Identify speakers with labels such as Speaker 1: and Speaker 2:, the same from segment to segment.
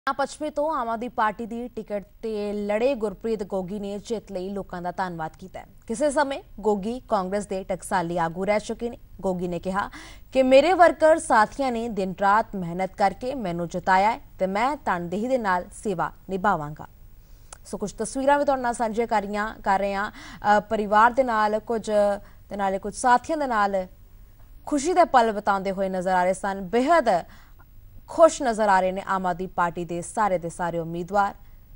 Speaker 1: पश्चिमी तो आम आदमी पार्टी की टिकट ते लड़े गुरप्रीत गोगी ने जित लई लोकां दा धन्नवाद कीता। किसी समय गोगी कांग्रेस के टकसाली आगू रह चुके ने। गोगी ने कहा कि मेरे वर्कर साथियों ने दिन रात मेहनत करके मैनू जिताया है ते मैं तनदेही दे नाल सेवा निभावांगा। सो कुछ तस्वीरां भी तुहाडे नाल साझे कर रहे हैं। परिवार दे नाल कुछ साथियों दे नाल खुशी दे पल बिताते हुए नजर आ रहे सन। बेहद खुश नजर आ रहे ने आम आदमी पार्टी के सारे उम्मीदवार।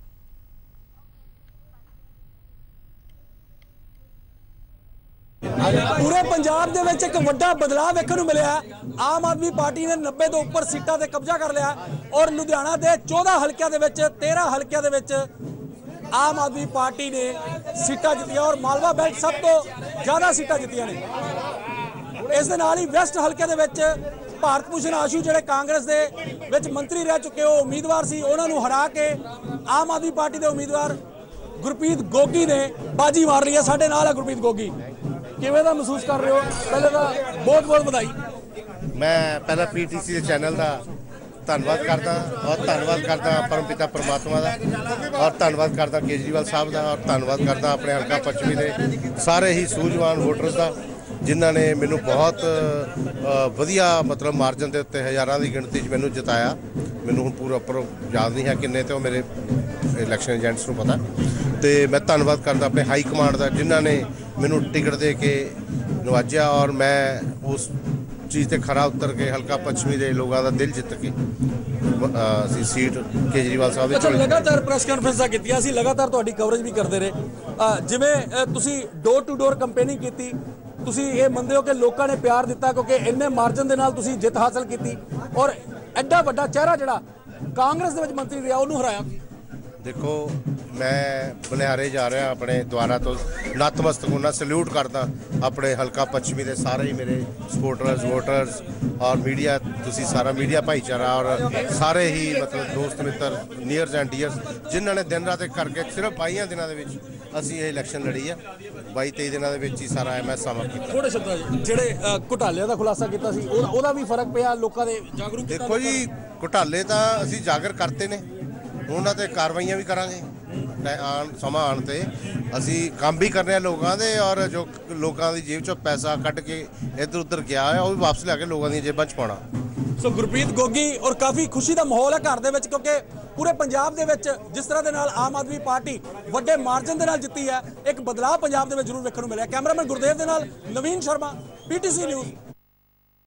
Speaker 2: पूरे पंजाब दे विच एक वड्डा बदलाव देखने को मिला। आम आदमी पार्टी ने 90 तो उपर सीटां ते कब्जा कर लिया और लुधियाना के 14 हल्कियां दे विच 13 हल्कियां दे विच आम आदमी पार्टी ने सीटां जित्तियां और मालवा बेल्ट सब तो ज्यादा सीटां जित्तियां ने। इस दे नाल ही वैस्ट हल्के दे विच भारत भूषण आशू जिहड़े कांग्रेस दे विच मंत्री रह चुके हो उम्मीदवार सी, उन्हां नूं हरा के आम आदमी पार्टी के उम्मीदवार गुरप्रीत गोगी ने बाजी मार ली है। साडे नाल है गुरप्रीत गोगी, किवें दा महसूस कर रहे हो? पहले तो बहुत बहुत बधाई।
Speaker 3: मैं पहला पीटीसी के चैनल का धन्नवाद करदा और धन्नवाद करदा परमपिता परमात्मा का और धन्नवाद करदा केजरीवाल साहब का और धन्नवाद करदा अपने हल्का पश्चिमी के सारे ही सूझवान वोटर्स का जिन्हों ने मैनू बहुत वधिया मतलब मार्जन के उत्ते हज़ारों की गिणती मैनू जिताया। मैनू हुण पूरा याद नहीं है किन्ने, तो मेरे इलैक्शन एजेंट्स को पता। तो मैं धन्नवाद करदा अपने हाई कमांड का जिन्होंने मैनू टिकट दे के नवाजा और मैं उस चीज़ से खरा उतर के हल्का पश्चिमी के लोगों का दिल जित के सीट केजरीवाल साहब ने चुनी।
Speaker 2: लगातार प्रेस कॉन्फ्रेंसां कीतियां सी, लगातार तुहाडी कवरेज भी करते रहे। जिवें तुसीं डोर टू डोर कंपेनिंग की, तुसीं ये मनदे हो कि लोगों ने प्यार दिता क्योंकि इन्ने मार्जन के नाल तुसीं जित हासिल की और एडा वड्डा चेहरा जिहड़ा कांग्रेस दे विच मंत्री रहा उन्होंने हराया। देखो
Speaker 3: मैं बनिहारे जा रहा अपने द्वारा तो नतमस्तक होना सल्यूट करदा अपने हल्का पश्चिमी के सारे ही मेरे सपोर्टर्स वोटर्स और मीडिया, तुसी सारा मीडिया भाईचारा और सारे ही मतलब दोस्त मित्र नीयर्स एंड डियर्स जिन्होंने दिन रात करके सिर्फ 22 दिनों के असी ये इलैक्शन लड़ी है। 22-23 दिनों के सारा एमएस सामना किया।
Speaker 2: थोड़े शब्द जिहड़े घोटाले का खुलासा किया सी ओहदा भी फर्क पिया लोगों के जागरूक।
Speaker 3: देखो जी घोटाले तो असी जागर करते हैं, उन्होंने ते कार्रवाइयां भी करांगे समा आने ते असी काम भी करने लोगों के और जो लोगों की जेब चो पैसा कट के इधर उधर गया है वह भी वापस लिया लोगों की जेबां च पाना।
Speaker 2: सो गुरप्रीत गोगी और काफ़ी खुशी का माहौल है घर दे विच क्योंकि पूरे पंजाब दे विच जिस तरह के नाल आम आदमी पार्टी वड्डे मार्जन के नाल जित्ती है, एक बदलाव पंजाब दे विच जरूर देखने को मिला। कैमरामैन गुरदेव के नाल नवीन शर्मा, पीटीसी न्यूज़।